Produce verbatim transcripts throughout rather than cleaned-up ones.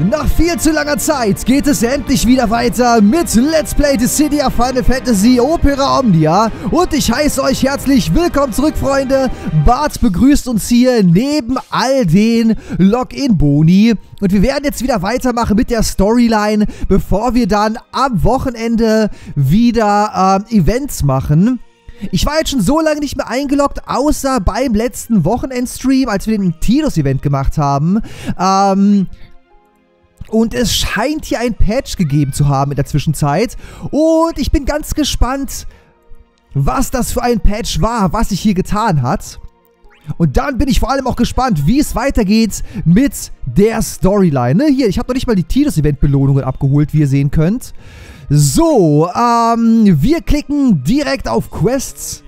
Nach viel zu langer Zeit geht es endlich wieder weiter mit Let's Play Dissidia Final Fantasy Opera Omnia. Und ich heiße euch herzlich willkommen zurück, Freunde. Bart begrüßt uns hier neben all den Login-Boni. Und wir werden jetzt wieder weitermachen mit der Storyline, bevor wir dann am Wochenende wieder äh, Events machen. Ich war jetzt schon so lange nicht mehr eingeloggt, außer beim letzten Wochenendstream, als wir den Tidus-Event gemacht haben. Ähm... Und es scheint hier ein Patch gegeben zu haben in der Zwischenzeit. Und ich bin ganz gespannt, was das für ein Patch war, was sich hier getan hat. Und dann bin ich vor allem auch gespannt, wie es weitergeht mit der Storyline. Ne? Hier, ich habe noch nicht mal die Tidus-Event-Belohnungen abgeholt, wie ihr sehen könnt. So, ähm, wir klicken direkt auf Quests.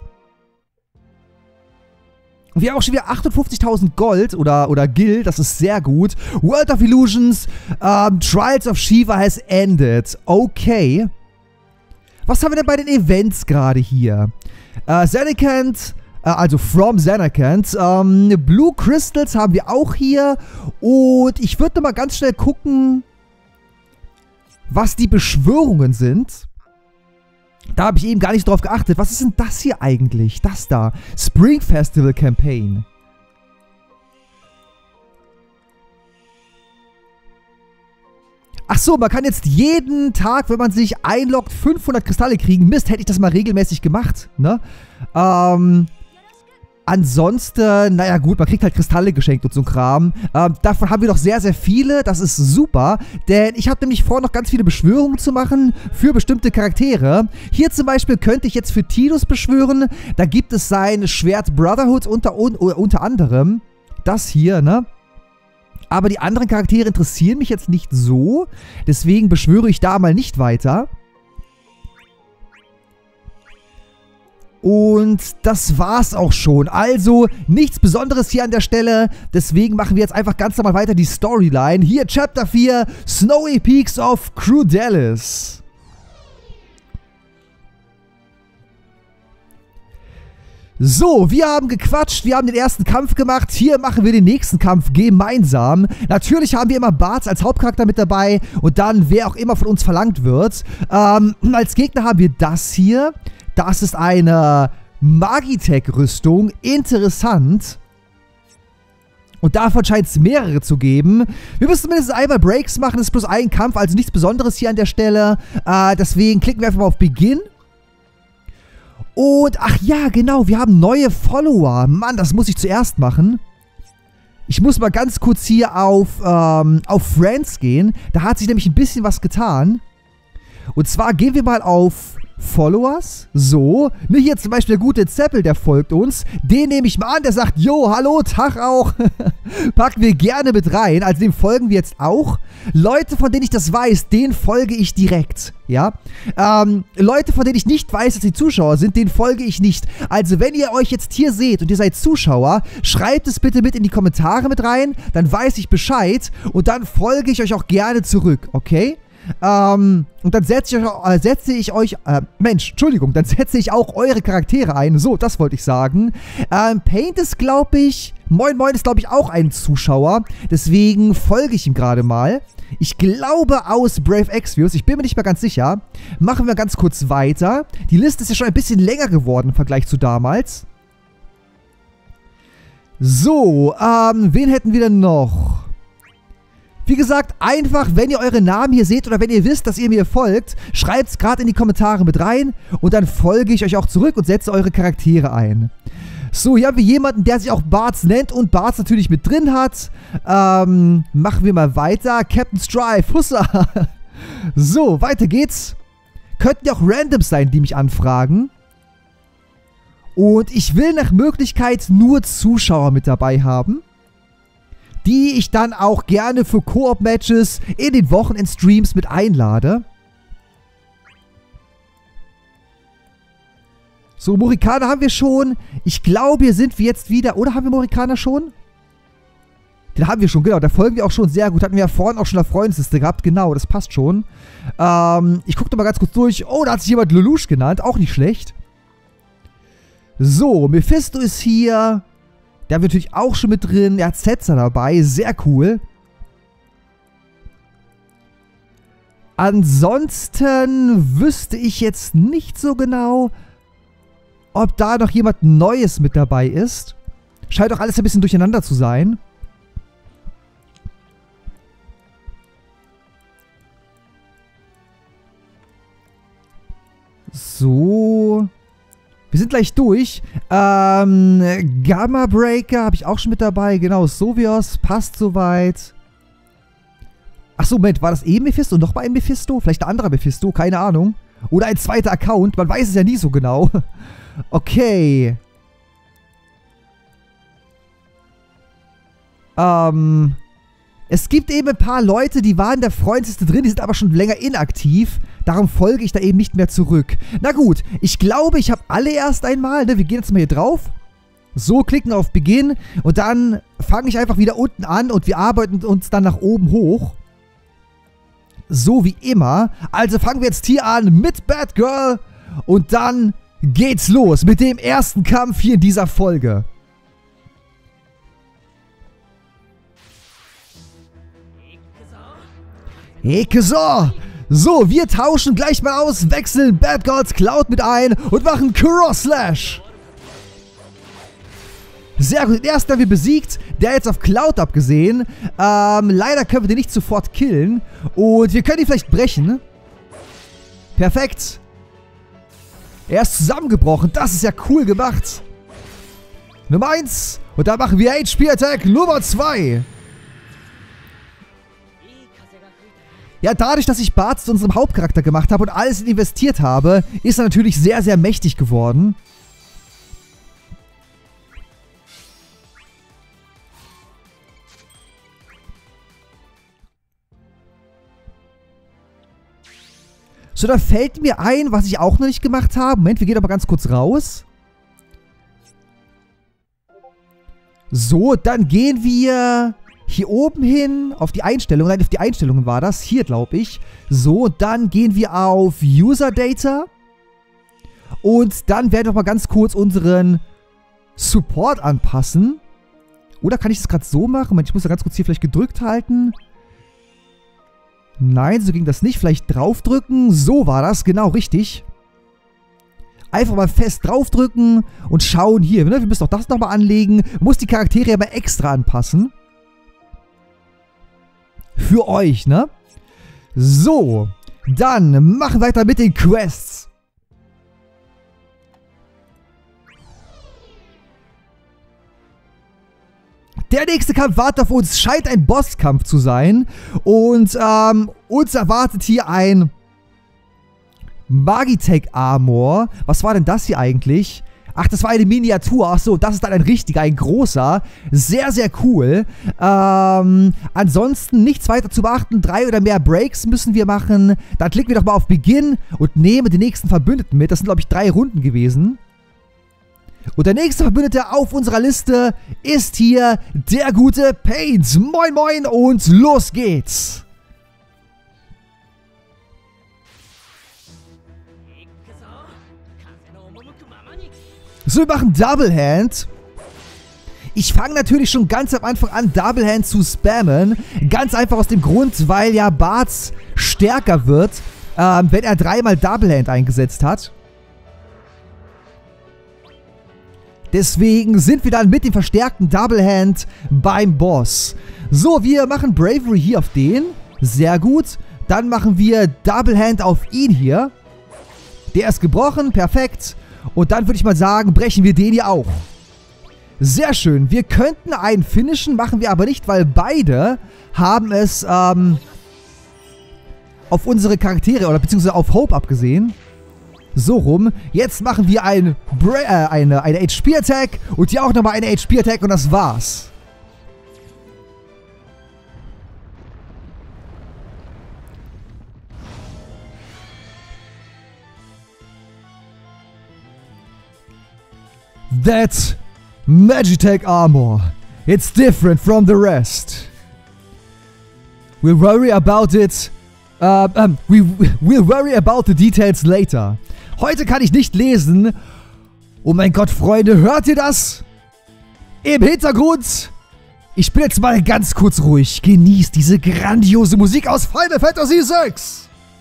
Wir haben auch schon wieder achtundfünfzigtausend Gold oder, oder Gil, das ist sehr gut. World of Illusions, ähm, Trials of Shiva has ended. Okay. Was haben wir denn bei den Events gerade hier? Äh, Zanarkand, äh, also from Zanarkand. Ähm, Blue Crystals haben wir auch hier. Und ich würde mal ganz schnell gucken, was die Beschwörungen sind. Da habe ich eben gar nicht drauf geachtet. Was ist denn das hier eigentlich? Das da. Spring Festival Campaign. Ach so, man kann jetzt jeden Tag, wenn man sich einloggt, fünfhundert Kristalle kriegen. Mist, hätte ich das mal regelmäßig gemacht, ne? Ähm... Ansonsten, naja gut, man kriegt halt Kristalle geschenkt und so ein Kram. Ähm, davon haben wir doch sehr, sehr viele. Das ist super, denn ich habe nämlich vor, noch ganz viele Beschwörungen zu machen für bestimmte Charaktere. Hier zum Beispiel könnte ich jetzt für Tidus beschwören. Da gibt es sein Schwert Brotherhood unter, un, unter anderem. Das hier, ne? Aber die anderen Charaktere interessieren mich jetzt nicht so. Deswegen beschwöre ich da mal nicht weiter. Und das war's auch schon. Also nichts Besonderes hier an der Stelle. Deswegen machen wir jetzt einfach ganz normal weiter die Storyline. Hier Chapter vier, Snowy Peaks of Crudalis. So, wir haben gequatscht, wir haben den ersten Kampf gemacht. Hier machen wir den nächsten Kampf gemeinsam. Natürlich haben wir immer Bart als Hauptcharakter mit dabei. Und dann, wer auch immer von uns verlangt wird. Ähm, als Gegner haben wir das hier. Das ist eine Magitech-Rüstung. Interessant. Und davon scheint es mehrere zu geben. Wir müssen mindestens einmal Breaks machen. Das ist bloß ein Kampf, also nichts Besonderes hier an der Stelle. Äh, deswegen klicken wir einfach mal auf Beginn. Und, ach ja, genau, wir haben neue Follower. Mann, das muss ich zuerst machen. Ich muss mal ganz kurz hier auf, ähm, auf Friends gehen. Da hat sich nämlich ein bisschen was getan. Und zwar gehen wir mal auf Followers, so, ne, hier zum Beispiel der gute Zeppel, der folgt uns, den nehme ich mal an, der sagt, jo, hallo, Tag auch, packen wir gerne mit rein, also dem folgen wir jetzt auch. Leute, von denen ich das weiß, denen folge ich direkt, ja, ähm, Leute, von denen ich nicht weiß, dass sie Zuschauer sind, denen folge ich nicht. Also wenn ihr euch jetzt hier seht und ihr seid Zuschauer, schreibt es bitte mit in die Kommentare mit rein, dann weiß ich Bescheid und dann folge ich euch auch gerne zurück, okay? Ähm, und dann setze ich euch, äh, setze ich euch, äh, Mensch, Entschuldigung, dann setze ich auch eure Charaktere ein. So, das wollte ich sagen. Ähm, Paint ist, glaube ich, Moin Moin ist, glaube ich, auch ein Zuschauer. Deswegen folge ich ihm gerade mal. Ich glaube aus Brave Exvius, ich bin mir nicht mehr ganz sicher. Machen wir ganz kurz weiter. Die Liste ist ja schon ein bisschen länger geworden im Vergleich zu damals. So, ähm, wen hätten wir denn noch? Wie gesagt, einfach, wenn ihr eure Namen hier seht oder wenn ihr wisst, dass ihr mir folgt, schreibt es gerade in die Kommentare mit rein und dann folge ich euch auch zurück und setze eure Charaktere ein. So, hier haben wir jemanden, der sich auch Barts nennt und Barts natürlich mit drin hat. Ähm, machen wir mal weiter. Captain Strife, Hussa. So, weiter geht's. Könnten ja auch Randoms sein, die mich anfragen. Und ich will nach Möglichkeit nur Zuschauer mit dabei haben, die ich dann auch gerne für Koop-Matches in den Wochenendstreams mit einlade. So, Morikaner haben wir schon. Ich glaube, hier sind wir jetzt wieder... Oder haben wir Morikaner schon? Den haben wir schon, genau. Da folgen wir auch schon sehr gut. Hatten wir ja vorhin auch schon eine Freundesliste gehabt. Genau, das passt schon. Ähm, ich gucke noch mal ganz kurz durch. Oh, da hat sich jemand Lelouch genannt. Auch nicht schlecht. So, Mephisto ist hier. Da haben wir natürlich auch schon mit drin. Er hat Setzer dabei. Sehr cool. Ansonsten wüsste ich jetzt nicht so genau, ob da noch jemand Neues mit dabei ist. Scheint auch alles ein bisschen durcheinander zu sein. So. Wir sind gleich durch. Ähm, Gamma Breaker habe ich auch schon mit dabei. Genau, Sovios passt soweit. Achso, Moment, war das eh Mephisto? Noch mal ein Mephisto? Vielleicht ein anderer Mephisto? Keine Ahnung. Oder ein zweiter Account? Man weiß es ja nie so genau. Okay. Ähm... Es gibt eben ein paar Leute, die waren in der Freundesliste drin, die sind aber schon länger inaktiv. Darum folge ich da eben nicht mehr zurück. Na gut, ich glaube, ich habe alle erst einmal, ne? Wir gehen jetzt mal hier drauf. So, klicken auf Beginn. Und dann fange ich einfach wieder unten an und wir arbeiten uns dann nach oben hoch. So wie immer. Also fangen wir jetzt hier an mit Batgirl. Und dann geht's los mit dem ersten Kampf hier in dieser Folge. Ikeso! So, wir tauschen gleich mal aus, wechseln Batgirls Cloud mit ein und machen Cross-Slash. Sehr gut, den ersten haben wir besiegt, der jetzt auf Cloud abgesehen. Ähm, leider können wir den nicht sofort killen. Und wir können ihn vielleicht brechen. Perfekt. Er ist zusammengebrochen, das ist ja cool gemacht. Nummer eins. Und dann machen wir H P-Attack Nummer zwei. Ja, dadurch, dass ich Bart zu unserem Hauptcharakter gemacht habe und alles investiert habe, ist er natürlich sehr, sehr mächtig geworden. So, da fällt mir ein, was ich auch noch nicht gemacht habe. Moment, wir gehen aber ganz kurz raus. So, dann gehen wir hier oben hin auf die Einstellungen. Nein, auf die Einstellungen war das. Hier, glaube ich. So, dann gehen wir auf User Data. Und dann werden wir mal ganz kurz unseren Support anpassen. Oder kann ich das gerade so machen? Moment, ich muss da ganz kurz hier vielleicht gedrückt halten. Nein, so ging das nicht. Vielleicht draufdrücken. So war das. Genau, richtig. Einfach mal fest draufdrücken und schauen hier. Ne? Wir müssen auch das nochmal anlegen. Muss die Charaktere ja mal extra anpassen. Für euch, ne? So, dann machen wir weiter mit den Quests. Der nächste Kampf wartet auf uns, scheint ein Bosskampf zu sein. Und ähm, uns erwartet hier ein Magitech Armor. Was war denn das hier eigentlich? Ach, das war eine Miniatur. Ach so, das ist dann ein richtiger, ein großer. Sehr, sehr cool. Ähm, ansonsten nichts weiter zu beachten. Drei oder mehr Breaks müssen wir machen. Dann klicken wir doch mal auf Beginn und nehmen den nächsten Verbündeten mit. Das sind, glaube ich, drei Runden gewesen. Und der nächste Verbündete auf unserer Liste ist hier der gute Paint. Moin, moin und los geht's. So, wir machen Double Hand. Ich fange natürlich schon ganz am Anfang an, Double Hand zu spammen. Ganz einfach aus dem Grund, weil ja Bart stärker wird, ähm, wenn er dreimal Double Hand eingesetzt hat. Deswegen sind wir dann mit dem verstärkten Double Hand beim Boss. So, wir machen Bravery hier auf den. Sehr gut. Dann machen wir Double Hand auf ihn hier. Der ist gebrochen, perfekt. Und dann würde ich mal sagen, brechen wir den hier auch. Sehr schön. Wir könnten einen finishen, machen wir aber nicht, weil beide haben es ähm, auf unsere Charaktere oder beziehungsweise auf Hope abgesehen. So rum. Jetzt machen wir ein Bra äh, eine, eine H P-Attack und hier auch nochmal eine H P-Attack und das war's. That Magitech armor. It's different from the rest. We'll worry about it. Uh, um, we, we'll worry about the details later. Heute kann ich nicht lesen. Oh mein Gott, Freunde, hört ihr das? Im Hintergrund. Ich bin jetzt mal ganz kurz ruhig. Genießt diese grandiose Musik aus Final Fantasy sechs.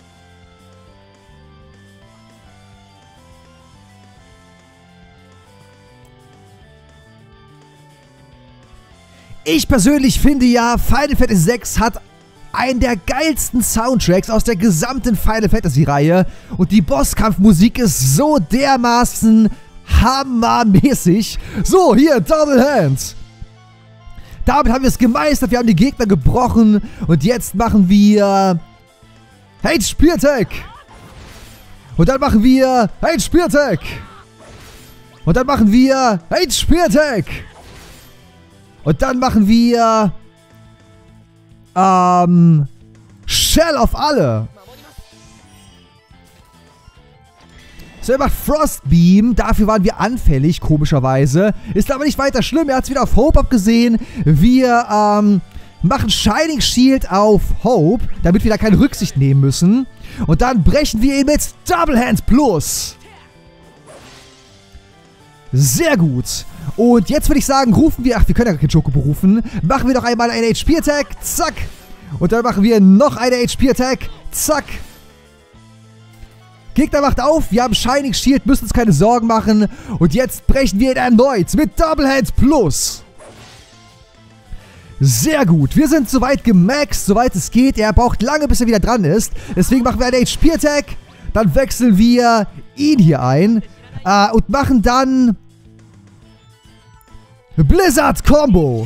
Ich persönlich finde ja, Final Fantasy sechs hat einen der geilsten Soundtracks aus der gesamten Final Fantasy-Reihe. Und die Bosskampfmusik ist so dermaßen hammermäßig. So, hier, Double Hands. Damit haben wir es gemeistert, wir haben die Gegner gebrochen. Und jetzt machen wir H P-Attack. Und dann machen wir H P-Attack. Und dann machen wir H P-Attack. Und dann machen wir ähm, Shell auf alle. So, er macht Frostbeam. Dafür waren wir anfällig, komischerweise. Ist aber nicht weiter schlimm. Er hat es wieder auf Hope abgesehen. Wir ähm, machen Shining Shield auf Hope, damit wir da keine Rücksicht nehmen müssen. Und dann brechen wir ihn mit Double Hands Plus. Sehr gut. Und jetzt würde ich sagen, rufen wir... Ach, wir können ja gar keinen Chocobo rufen. Machen wir doch einmal einen H P-Attack. Zack. Und dann machen wir noch eine H P-Attack. Zack. Gegner macht auf. Wir haben Shining Shield, müssen uns keine Sorgen machen. Und jetzt brechen wir ihn erneut mit Double Hands Plus. Sehr gut. Wir sind soweit gemaxt, soweit es geht. Er braucht lange, bis er wieder dran ist. Deswegen machen wir einen H P-Attack. Dann wechseln wir ihn hier ein. Äh, und machen dann Blizzard Combo.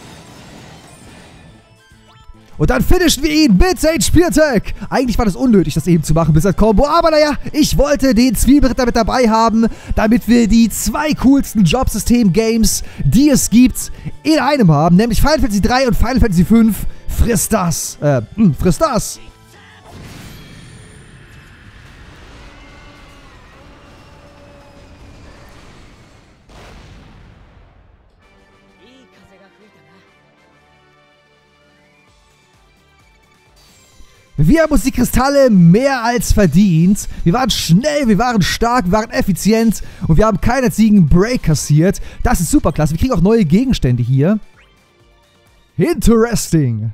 Und dann finishen wir ihn mit H P-Attack. Eigentlich war das unnötig, das eben zu machen, Blizzard Combo. Aber naja, ich wollte den Zwiebelritter mit dabei haben, damit wir die zwei coolsten Jobsystem-Games, die es gibt, in einem haben. Nämlich Final Fantasy drei und Final Fantasy fünf. Friss das. Äh, mh, friss das. Wir haben uns die Kristalle mehr als verdient. Wir waren schnell, wir waren stark, wir waren effizient und wir haben keinen einzigen Break kassiert. Das ist super klasse. Wir kriegen auch neue Gegenstände hier. Interesting.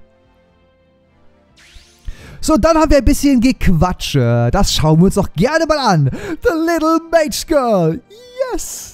So, dann haben wir ein bisschen Gequatsche. Das schauen wir uns doch gerne mal an. The Little Mage Girl. Yes.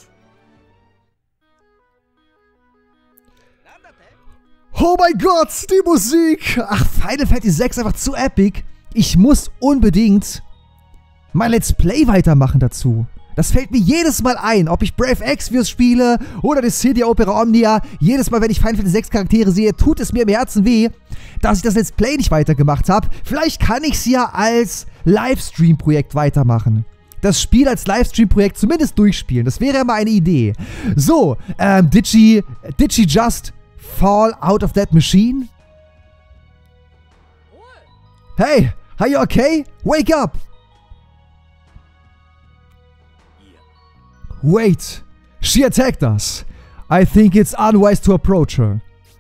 Oh mein Gott, die Musik! Ach, Final Fantasy sechs einfach zu epic. Ich muss unbedingt mein Let's Play weitermachen dazu. Das fällt mir jedes Mal ein, ob ich Brave Exvius spiele oder das Cydia Opera Omnia. Jedes Mal, wenn ich Final Fantasy sechs Charaktere sehe, tut es mir im Herzen weh, dass ich das Let's Play nicht weitergemacht habe. Vielleicht kann ich es ja als Livestream-Projekt weitermachen. Das Spiel als Livestream-Projekt zumindest durchspielen. Das wäre ja mal eine Idee. So, ähm, did she, did she just... fall out of that machine? Hey, are you okay? Wake up! Wait, she attacked us. I think it's unwise to approach her.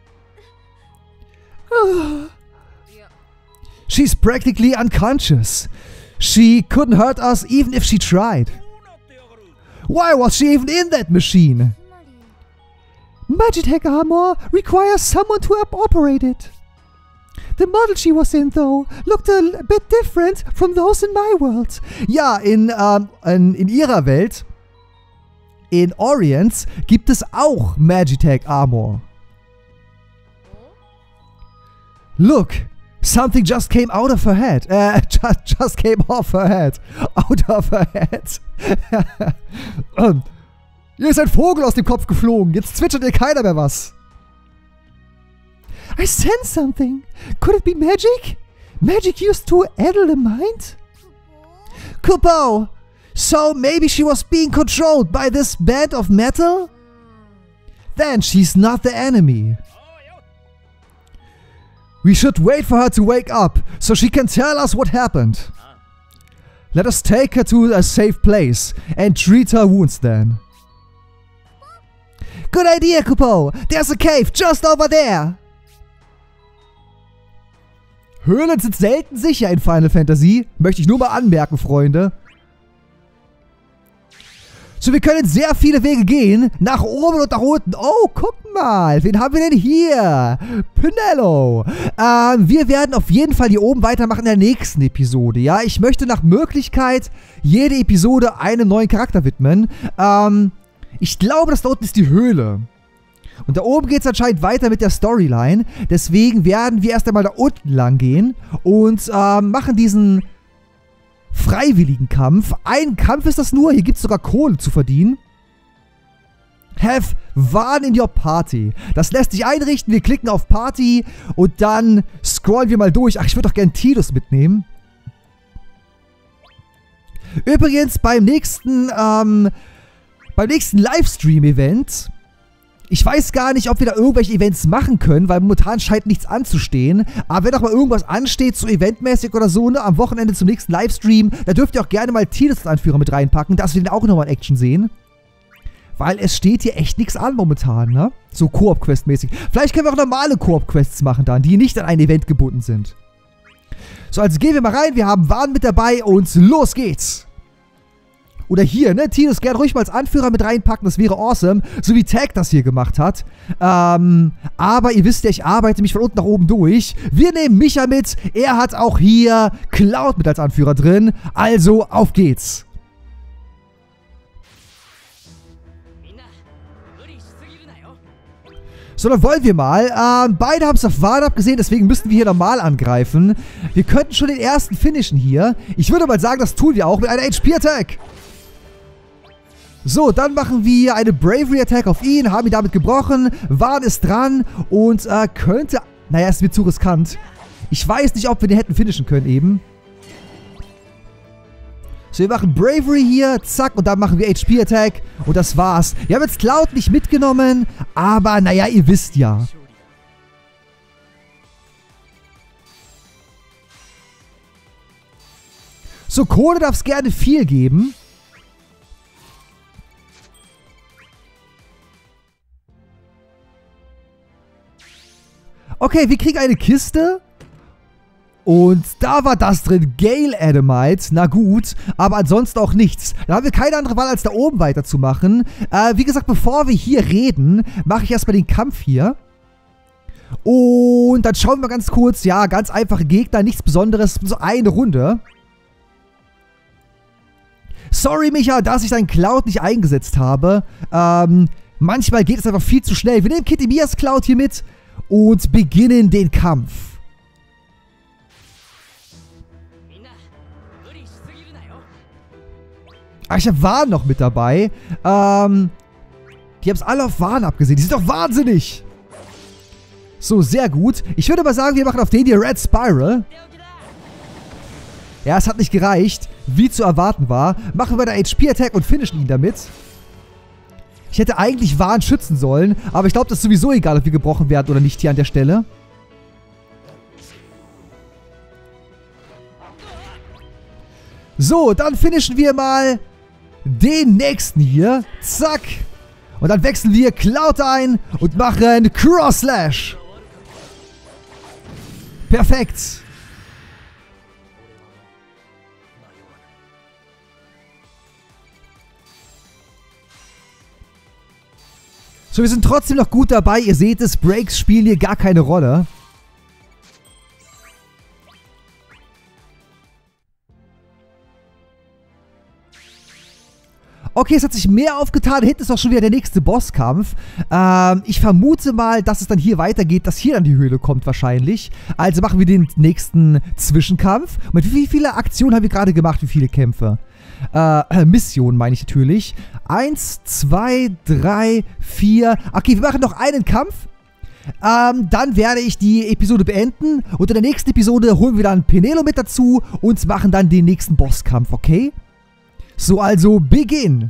She's practically unconscious. She couldn't hurt us even if she tried. Why was she even in that machine? Magitech armor requires someone to operate it. The model she was in, though, looked a bit different from those in my world. Ja, in, ähm, in, in ihrer Welt, in Orients, gibt es auch Magitech armor. Look, something just came out of her head. Äh, just, just came off her head. Out of her head. um. Hier ist ein Vogel aus dem Kopf geflogen. Jetzt zwitschert dir keiner mehr was. I sense something. Could it be magic? Magic used to addle the mind? Kupo! So maybe she was being controlled by this band of metal? Then she's not the enemy. We should wait for her to wake up, so she can tell us what happened. Let us take her to a safe place and treat her wounds then. Good idea, Kupo. There's a cave just over there. Höhlen sind selten sicher in Final Fantasy. Möchte ich nur mal anmerken, Freunde. So, wir können sehr viele Wege gehen. Nach oben und nach unten. Oh, guck mal. Wen haben wir denn hier? Pinello. Ähm, wir werden auf jeden Fall hier oben weitermachen in der nächsten Episode. Ja, ich möchte nach Möglichkeit jede Episode einem neuen Charakter widmen. Ähm... Ich glaube, das da unten ist die Höhle. Und da oben geht es anscheinend weiter mit der Storyline. Deswegen werden wir erst einmal da unten lang gehen und ähm, machen diesen freiwilligen Kampf. Ein Kampf ist das nur. Hier gibt es sogar Kohle zu verdienen. Have Wahn in your Party. Das lässt sich einrichten. Wir klicken auf Party und dann scrollen wir mal durch. Ach, ich würde doch gerne Tidus mitnehmen. Übrigens, beim nächsten, ähm, beim nächsten Livestream-Event, ich weiß gar nicht, ob wir da irgendwelche Events machen können, weil momentan scheint nichts anzustehen. Aber wenn doch mal irgendwas ansteht, so eventmäßig oder so, ne, am Wochenende zum nächsten Livestream, da dürft ihr auch gerne mal Tidus als Anführer mit reinpacken, dass wir den auch nochmal in Action sehen. Weil es steht hier echt nichts an momentan, ne? So Koop-Quest-mäßig. Vielleicht können wir auch normale Koop-Quests machen dann, die nicht an ein Event gebunden sind. So, also gehen wir mal rein. Wir haben Wahn mit dabei und los geht's. Oder hier, ne? Tidus gerne ruhig mal als Anführer mit reinpacken. Das wäre awesome. So wie Tag das hier gemacht hat. Ähm, aber ihr wisst ja, ich arbeite mich von unten nach oben durch. Wir nehmen Micha mit. Er hat auch hier Cloud mit als Anführer drin. Also, auf geht's. So, dann wollen wir mal. Ähm, beide haben es auf Wahn abgesehen, deswegen müssten wir hier normal angreifen. Wir könnten schon den ersten finishen hier. Ich würde mal sagen, das tun wir auch mit einer H P-Attack. So, dann machen wir eine Bravery-Attack auf ihn, haben ihn damit gebrochen. Wahn ist dran und äh, könnte... Naja, es wird zu riskant. Ich weiß nicht, ob wir den hätten finishen können eben. So, wir machen Bravery hier, zack, und dann machen wir H P-Attack und das war's. Wir haben jetzt Cloud nicht mitgenommen, aber naja, ihr wisst ja. So, Kohle darf es gerne viel geben. Okay, wir kriegen eine Kiste. Und da war das drin, Gale Adamite, na gut, aber ansonsten auch nichts. Da haben wir keine andere Wahl, als da oben weiterzumachen. Äh, wie gesagt, bevor wir hier reden, mache ich erstmal den Kampf hier. Und dann schauen wir mal ganz kurz, ja, ganz einfache Gegner, nichts Besonderes, so eine Runde. Sorry, Micha, dass ich deinen Cloud nicht eingesetzt habe. Ähm, manchmal geht es einfach viel zu schnell. Wir nehmen Kitty Mias Cloud hier mit und beginnen den Kampf. Ach, ich habe Wahn noch mit dabei. Ähm, die haben es alle auf Wahn abgesehen. Die sind doch wahnsinnig. So, sehr gut. Ich würde mal sagen, wir machen auf den hier Red Spiral. Ja, es hat nicht gereicht, wie zu erwarten war. Machen wir eine H P-Attack und finishen ihn damit. Ich hätte eigentlich Wahn schützen sollen, aber ich glaube, das ist sowieso egal, ob wir gebrochen werden oder nicht hier an der Stelle. So, dann finishen wir mal den nächsten hier. Zack. Und dann wechseln wir Cloud ein und machen Cross Slash. Perfekt. So, wir sind trotzdem noch gut dabei. Ihr seht es, Breaks spielen hier gar keine Rolle. Okay, es hat sich mehr aufgetan. Hinten ist auch schon wieder der nächste Bosskampf. Ähm, ich vermute mal, dass es dann hier weitergeht, dass hier dann die Höhle kommt wahrscheinlich. Also machen wir den nächsten Zwischenkampf. Und wie viele Aktionen haben wir gerade gemacht? Wie viele Kämpfe? Äh, Missionen meine ich natürlich. Eins, zwei, drei, vier. Okay, wir machen noch einen Kampf. Ähm, dann werde ich die Episode beenden. Und in der nächsten Episode holen wir dann Penelo mit dazu und machen dann den nächsten Bosskampf, okay? So, also Beginn.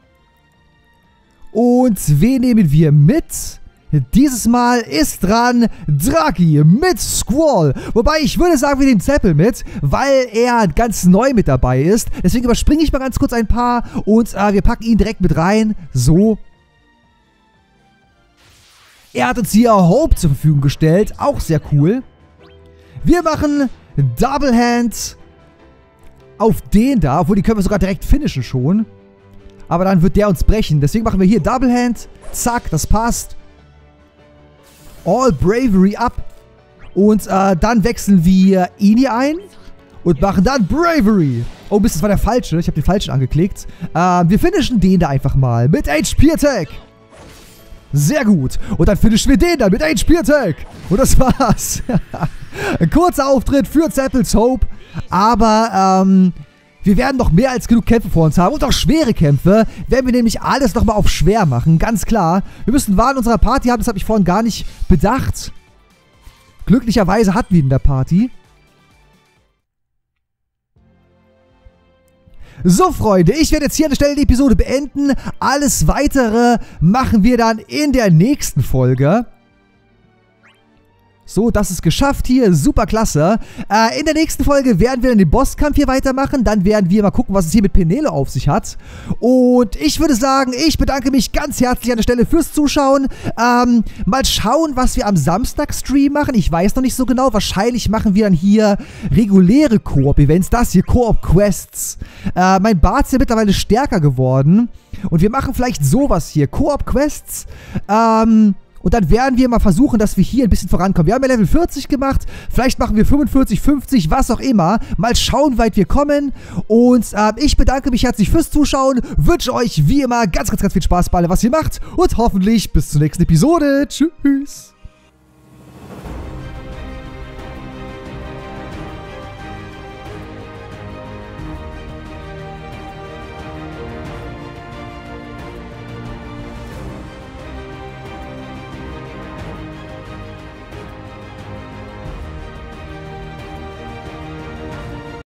Und wen nehmen wir mit? Dieses Mal ist dran Draghi mit Squall. Wobei, ich würde sagen, wir nehmen Zeppel mit, weil er ganz neu mit dabei ist. Deswegen überspringe ich mal ganz kurz ein paar und äh, wir packen ihn direkt mit rein. So. Er hat uns hier Hope zur Verfügung gestellt. Auch sehr cool. Wir machen Double Hand auf den da, obwohl die können wir sogar direkt finishen schon. Aber dann wird der uns brechen. Deswegen machen wir hier Double Hand. Zack, das passt. All Bravery ab. Und äh, dann wechseln wir ihn hier ein. Und machen dann Bravery. Oh Mist, das war der falsche. Ich habe den falschen angeklickt. Äh, wir finishen den da einfach mal mit H P Attack. Sehr gut. Und dann finishen wir den dann mit H P-Attack. Und das war's. Ein kurzer Auftritt für Zappel's Hope. Aber, ähm... wir werden noch mehr als genug Kämpfe vor uns haben und auch schwere Kämpfe, werden wir nämlich alles nochmal auf schwer machen, ganz klar. Wir müssen Wahl in unserer Party haben, das habe ich vorhin gar nicht bedacht. Glücklicherweise hatten wir in der Party. So, Freunde, ich werde jetzt hier an der Stelle die Episode beenden. Alles Weitere machen wir dann in der nächsten Folge. So, das ist geschafft hier. Super klasse. Äh, in der nächsten Folge werden wir dann den Bosskampf hier weitermachen. Dann werden wir mal gucken, was es hier mit Penelo auf sich hat. Und ich würde sagen, ich bedanke mich ganz herzlich an der Stelle fürs Zuschauen. Ähm, mal schauen, was wir am Samstag Stream machen. Ich weiß noch nicht so genau. Wahrscheinlich machen wir dann hier reguläre Koop-Events. Das hier, Koop-Quests. Äh, mein Bart ist ja mittlerweile stärker geworden. Und wir machen vielleicht sowas hier. Koop-Quests. Ähm... Und dann werden wir mal versuchen, dass wir hier ein bisschen vorankommen. Wir haben ja Level vierzig gemacht. Vielleicht machen wir fünfundvierzig, fünfzig, was auch immer. Mal schauen, wie weit wir kommen. Und äh, ich bedanke mich herzlich fürs Zuschauen. Wünsche euch wie immer ganz, ganz, ganz viel Spaß bei allem, was ihr macht. Und hoffentlich bis zur nächsten Episode. Tschüss.